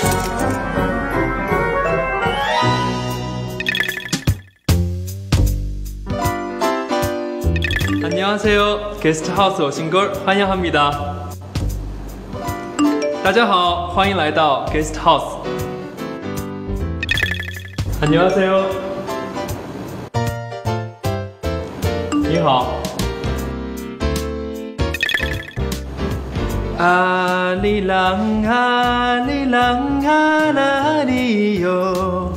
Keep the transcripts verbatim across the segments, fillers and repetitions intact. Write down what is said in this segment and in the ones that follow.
안녕하세요. 게스트하우스 오신 걸 환영합니다. 大家好，欢迎来到 게스트하우스. 안녕하세요. 你好. 아리랑 아리랑 아라리요.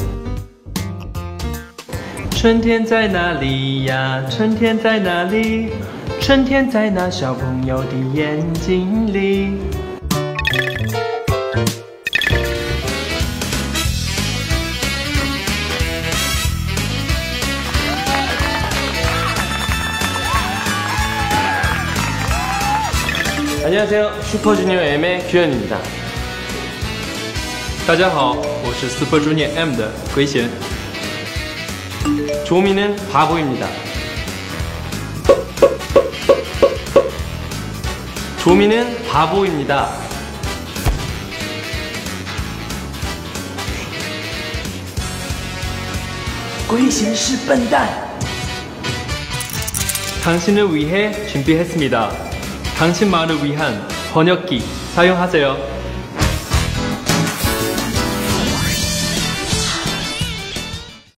春天在哪里呀？春天在哪里？春天在那小朋友的眼睛里。 안녕하세요. 슈퍼주니어 M의 규현입니다. 大家好，我是 Super Junior M 的圭贤。 조미는 바보입니다. 조미는 바보입니다. 圭贤是笨蛋. 당신을 위해 준비했습니다. 당신만을 위한 번역기 사용하세요.